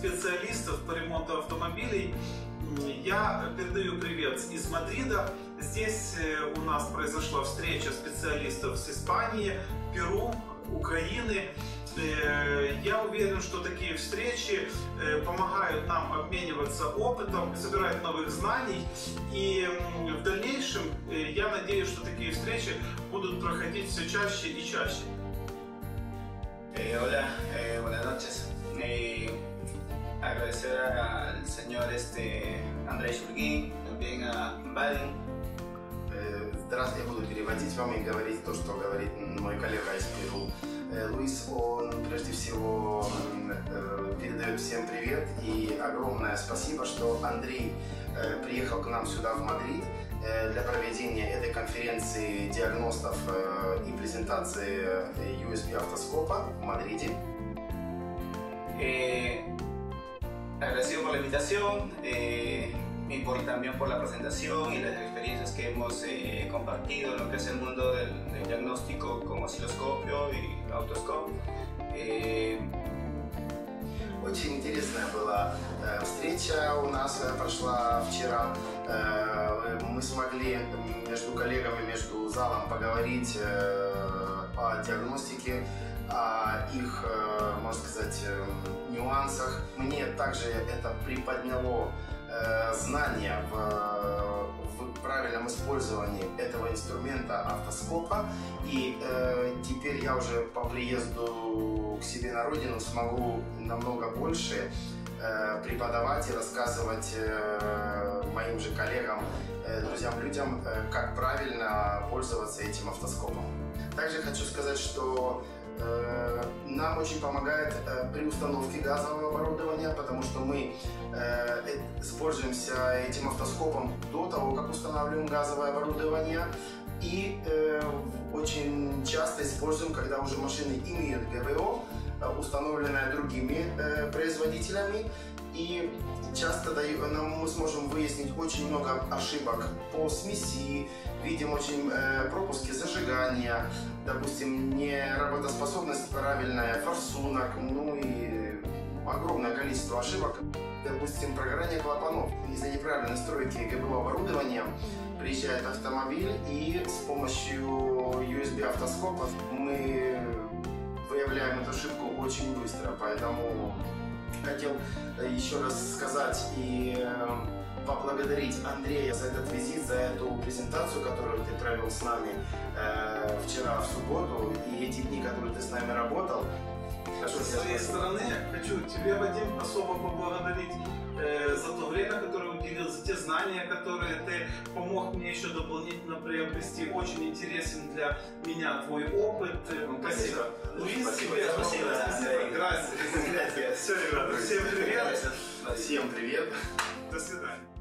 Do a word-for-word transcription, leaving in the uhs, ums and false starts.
специалистов по ремонту автомобилей. Я передаю привет из Мадрида. Здесь у нас произошла встреча специалистов с Испании, Перу, Украины. Я уверен, что такие встречи помогают нам обмениваться опытом, собирать новых знаний. И в дальнейшем я надеюсь, что такие встречи будут проходить все чаще и чаще. Eh, hola, eh, buenas noches. Eh, agradecer al señor este, Андрей Шульгин, también a Вадим. Здравствуйте, я буду переводить вам и говорить то, что говорит мой коллега из Перу. Луис, он прежде всего передает всем привет и огромное спасибо, что Андрей приехал к нам сюда в Мадрид для проведения этой конференции диагностов и презентации ю эс би автоскопа в Мадриде. Eh, agradecido por la invitación eh, y por, también por la presentación y las experiencias que hemos eh, compartido en lo que es el mundo del, del diagnóstico con osciloscopio y autoscope. Eh, Очень интересная была э, встреча у нас э, прошла вчера. Э, мы смогли между коллегами, между залом поговорить э, о диагностике, о их, э, можно сказать, э, нюансах. Мне также это приподняло э, знания в, в правильном использовании этого инструмента автоскопа. И э, теперь я уже по приезду к себе на родину смогу намного больше э, преподавать и рассказывать э, моим же коллегам, э, друзьям, людям, э, как правильно пользоваться этим автоскопом. Также хочу сказать, что э, нам очень помогает э, при установке газового оборудования, потому что мы э, используемся этим автоскопом до того, как устанавливаем газовое оборудование. И э, очень часто используем, когда уже машины имеют гэ вэ о, установленное другими э, производителями. И часто нам мы сможем выяснить очень много ошибок по смеси, видим очень э, пропуски зажигания, допустим, неработоспособность правильная, форсунок, ну и огромное количество ошибок. Допустим, прогорание клапанов. Из-за неправильной настройки гэ вэ о оборудования приезжает автомобиль, и с помощью ю эс би автоскопа мы выявляем эту ошибку очень быстро. Поэтому хотел еще раз сказать и поблагодарить Андрея за этот визит, за эту презентацию, которую ты провел с нами э, вчера в субботу, и эти дни, которые ты с нами работал. С своей стороны хочу тебе, Вадим, особо поблагодарить э, за то время, которое уделил, за те знания, которые ты помог мне еще дополнительно приобрести. Очень интересен для меня твой опыт. Спасибо. Луис, тебе спасибо. Спасибо. Все, ребята, всем привет. Всем привет. До свидания.